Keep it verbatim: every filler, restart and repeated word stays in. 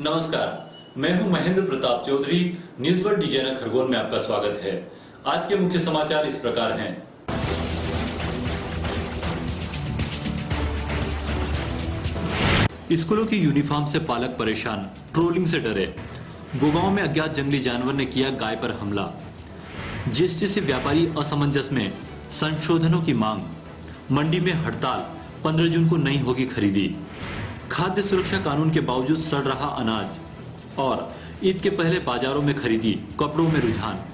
नमस्कार, मैं हूं Mahendra Pratap Chaudhary. News world designer Khargone में आपका स्वागत है। आज के मुख्य समाचार इस प्रकार हैं। स्कूलों की यूनिफॉर्म से पालक परेशान, ट्रोलिंग से डरे। गुड़गांव में अज्ञात जंगली जानवर ने किया गाय पर हमला। जीएसटी से व्यापारी असमंजस में, संशोधनों की मांग। मंडी में हड़ताल, पंद्रह जून को नहीं होगी खरीदी। खाद्य सुरक्षा कानून के बावजूद सड़ रहा अनाज। और ईद के पहले बाजारों में खरीदी, कपड़ों में रुझान।